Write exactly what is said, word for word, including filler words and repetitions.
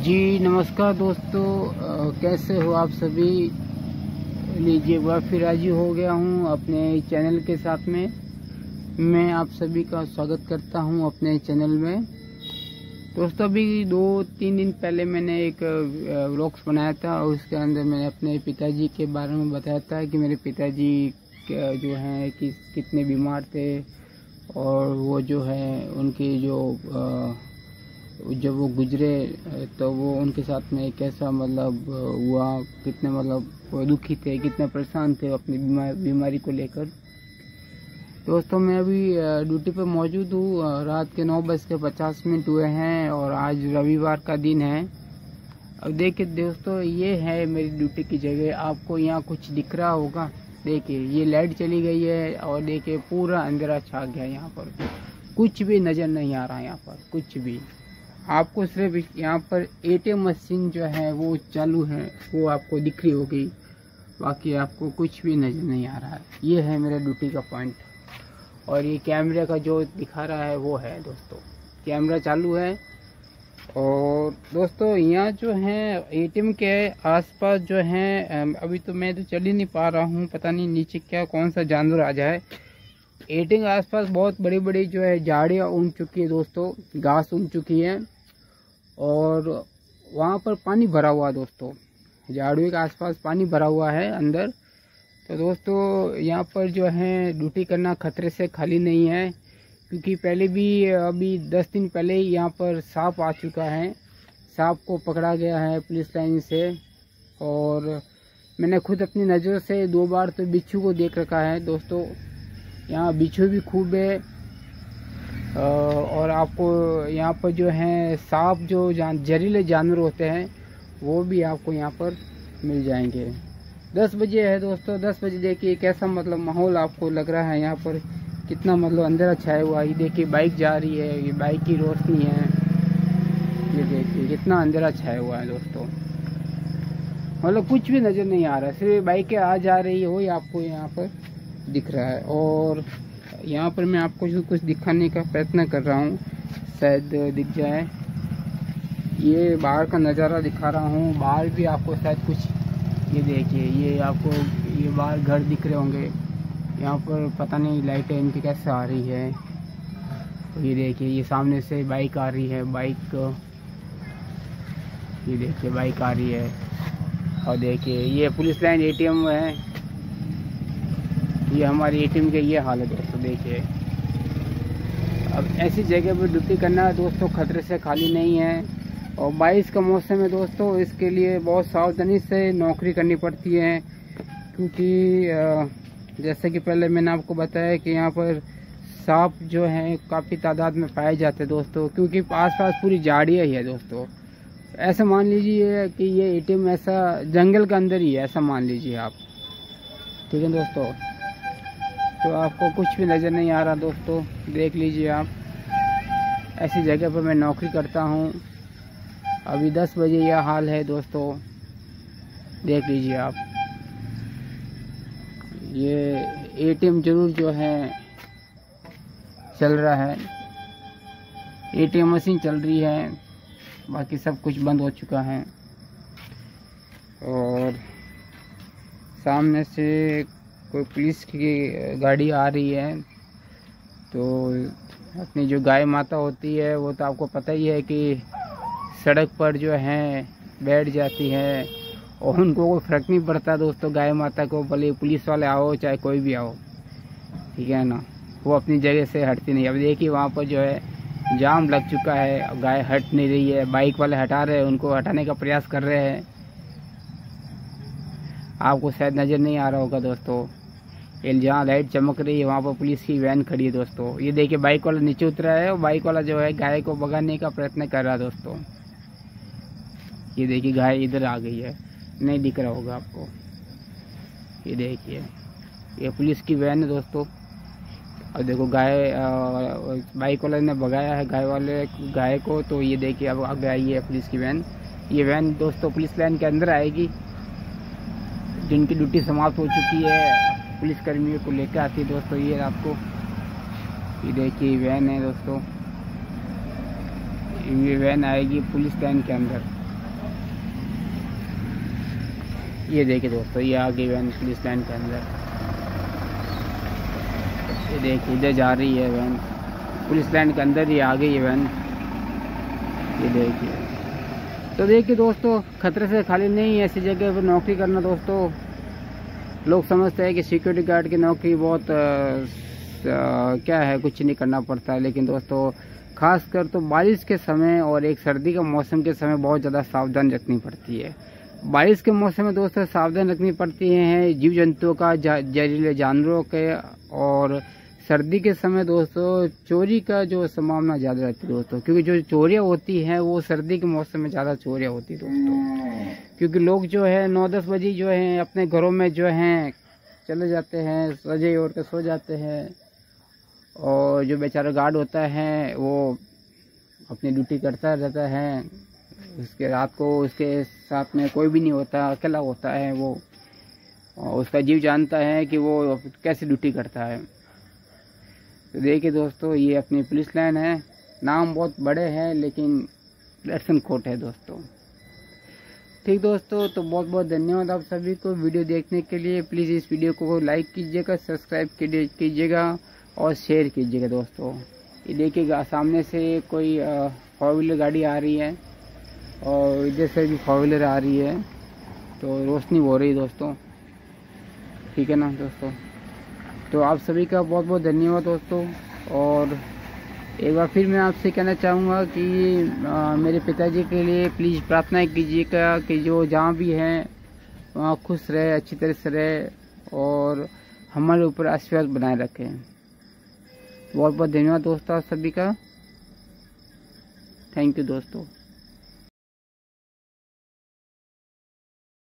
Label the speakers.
Speaker 1: जी नमस्कार दोस्तों, अ, कैसे हो आप सभी। लीजिए एक बार फिर हाजिर हो गया हूँ अपने चैनल के साथ में। मैं आप सभी का स्वागत करता हूँ अपने चैनल में। दोस्तों अभी दो तीन दिन पहले मैंने एक व्लॉग्स बनाया था और उसके अंदर मैंने अपने पिताजी के बारे में बताया था कि मेरे पिताजी जो हैं कि कितने बीमार थे और वो जो है उनकी जो आ, जब वो गुजरे तो वो उनके साथ में कैसा मतलब हुआ, कितने मतलब वो दुखी थे, कितने परेशान थे अपनी बीमारी को लेकर। दोस्तों मैं अभी ड्यूटी पर मौजूद हूँ। रात के नौ बज के पचास मिनट हुए हैं और आज रविवार का दिन है। अब देखिए दोस्तों, ये है मेरी ड्यूटी की जगह। आपको यहाँ कुछ दिख रहा होगा, देखिए ये लाइट चली गई है और देखिए पूरा अंधेरा छा गया। यहाँ पर कुछ भी नज़र नहीं आ रहा, यहाँ पर कुछ भी। आपको सिर्फ यहाँ पर एटीएम मशीन जो है वो चालू है, वो आपको दिख रही होगी, बाकी आपको कुछ भी नज़र नहीं आ रहा है। ये है मेरा ड्यूटी का पॉइंट और ये कैमरे का जो दिखा रहा है वो है दोस्तों, कैमरा चालू है। और दोस्तों यहाँ जो है एटीएम के आसपास जो है, अभी तो मैं तो चल ही नहीं पा रहा हूँ, पता नहीं नीचे क्या कौन सा जानवर आ जाए। एटीएम के आसपास बहुत बड़ी बड़ी जो है झाड़ियाँ उग चुकी है दोस्तों, घास उग चुकी है और वहाँ पर पानी भरा हुआ है दोस्तों। झाड़ियों के आसपास पानी भरा हुआ है अंदर। तो दोस्तों यहाँ पर जो है ड्यूटी करना खतरे से खाली नहीं है, क्योंकि पहले भी अभी दस दिन पहले ही यहाँ पर सांप आ चुका है। सांप को पकड़ा गया है पुलिस लाइन से और मैंने खुद अपनी नज़र से दो बार तो बिच्छू को देख रखा है दोस्तों। यहाँ बिच्छू भी खूब है और आपको यहाँ पर जो है सांप जो जान जहरीले जानवर होते हैं वो भी आपको यहाँ पर मिल जाएंगे। दस बजे है दोस्तों, दस बजे देखिए कैसा मतलब माहौल आपको लग रहा है। यहाँ पर कितना मतलब अंधेरा छाया हुआ है। ये देखिए बाइक जा रही है, ये बाइक की रोशनी है। ये देखिए कितना अंधेरा छाया हुआ है दोस्तों, मतलब कुछ भी नज़र नहीं आ रहा है, सिर्फ बाइकें आ जा रही है वही आपको यहाँ पर दिख रहा है। और यहाँ पर मैं आपको जो कुछ दिखाने का प्रयत्न कर रहा हूँ, शायद दिख जाए। ये बाहर का नज़ारा दिखा रहा हूँ, बाहर भी आपको शायद कुछ, ये देखिए ये आपको ये बाहर घर दिख रहे होंगे। यहाँ पर पता नहीं लाइटें इनकी कैसे आ रही है। तो ये देखिए ये सामने से बाइक आ रही है, बाइक, ये देखिए बाइक आ रही है। और देखिए ये पुलिस लाइन एटीएम है, ये हमारी एटीएम के ये हाल है दोस्तों। देखिए अब ऐसी जगह पर ड्यूटी करना दोस्तों खतरे से खाली नहीं है। और बारिश का मौसम है दोस्तों, इसके लिए बहुत सावधानी से नौकरी करनी पड़ती है, क्योंकि जैसे कि पहले मैंने आपको बताया कि यहाँ पर सांप जो हैं काफ़ी तादाद में पाए जाते हैं दोस्तों, क्योंकि आसपास पूरी झाड़ियाँ ही है दोस्तों। ऐसा मान लीजिए कि ये एटीएम ऐसा जंगल के अंदर ही है, ऐसा मान लीजिए आप, ठीक है दोस्तों। तो आपको कुछ भी नज़र नहीं आ रहा दोस्तों, देख लीजिए आप। ऐसी जगह पर मैं नौकरी करता हूँ। अभी दस बजे यह हाल है दोस्तों, देख लीजिए आप। ये एटीएम जरूर जो है चल रहा है, एटीएम मशीन चल रही है, बाकी सब कुछ बंद हो चुका है। और सामने से कोई पुलिस की गाड़ी आ रही है। तो अपनी जो गाय माता होती है वो तो आपको पता ही है कि सड़क पर जो है बैठ जाती है और उनको कोई फ़र्क नहीं पड़ता दोस्तों, गाय माता को, भले पुलिस वाले आओ चाहे कोई भी आओ, ठीक है ना, वो अपनी जगह से हटती नहीं। अब देखिए वहाँ पर जो है जाम लग चुका है, गाय हट नहीं रही है, बाइक वाले हटा रहे हैं, उनको हटाने का प्रयास कर रहे हैं। आपको शायद नज़र नहीं आ रहा होगा दोस्तों, ये जहाँ लाइट चमक रही है वहाँ पर पुलिस की वैन खड़ी है दोस्तों। ये देखिए बाइक वाला नीचे उतरा है और बाइक वाला जो है गाय को भगाने का प्रयत्न कर रहा है दोस्तों। ये देखिए गाय इधर आ गई है, नहीं दिख रहा होगा आपको। ये देखिए ये पुलिस की वैन है दोस्तों। और देखो गाय, बाइक वाले ने भगाया है गाय वाले गाय को, तो ये देखिए अब आगे आई है पुलिस की वैन। ये वैन दोस्तों पुलिस लाइन के अंदर आएगी, जिनकी ड्यूटी समाप्त हो चुकी है पुलिस कर्मियों को लेकर आती है दोस्तों। ये आपको ये देखिए वैन है दोस्तों, ये वैन आएगी पुलिस लाइन के अंदर। ये देखिए दोस्तों, ये आ गई वैन पुलिस लाइन के अंदर। ये देखिए इधर जा रही है वैन, पुलिस लाइन के अंदर ही आ गई है वैन। ये देखिए, तो देखिए दोस्तों, खतरे से खाली नहीं है ऐसी जगह पर नौकरी करना दोस्तों। लोग समझते हैं कि सिक्योरिटी गार्ड की नौकरी बहुत आ, आ, क्या है, कुछ नहीं करना पड़ता है, लेकिन दोस्तों खासकर तो बारिश के समय और एक सर्दी का मौसम के समय बहुत ज़्यादा सावधान रखनी पड़ती है। बारिश के मौसम में दोस्तों सावधान रखनी पड़ती है जीव जंतुओं का, जहरीले जानवरों के, और सर्दी के समय दोस्तों चोरी का जो संभावना ज़्यादा रहती है दोस्तों, क्योंकि जो चोरियाँ होती हैं वो सर्दी के मौसम में ज़्यादा चोरियाँ होती है दोस्तों। क्योंकि लोग जो है नौ दस बजे जो है अपने घरों में जो हैं चले जाते हैं, सजे ओढ़ के सो जाते हैं, और जो बेचारा गार्ड होता है वो अपनी ड्यूटी करता रहता है। उसके रात को उसके साथ में कोई भी नहीं होता, अकेला होता है वो, और उसका जीव जानता है कि वो कैसे ड्यूटी करता है। तो देखिए दोस्तों, ये अपनी पुलिस लाइन है। नाम बहुत बड़े हैं लेकिन दर्शन कोट है दोस्तों। ठीक दोस्तों, तो बहुत बहुत धन्यवाद आप सभी को वीडियो देखने के लिए। प्लीज़ इस वीडियो को लाइक कीजिएगा, सब्सक्राइब कीजिएगा और शेयर कीजिएगा दोस्तों। ये देखिएगा सामने से कोई फोर व्हीलर गाड़ी आ रही है और इधर से भी फोर व्हीलर आ रही है, तो रोशनी हो रही है दोस्तों। ठीक है ना दोस्तों, तो आप सभी का बहुत बहुत धन्यवाद दोस्तों। और एक बार फिर मैं आपसे कहना चाहूँगा कि आ, मेरे पिताजी के लिए प्लीज़ प्रार्थना कीजिएगा कि जो जहाँ भी हैं वहाँ खुश रहे, अच्छी तरह से रहे और हमारे ऊपर आशीर्वाद बनाए रखें। बहुत बहुत धन्यवाद दोस्तों आप सभी का। थैंक यू दोस्तों।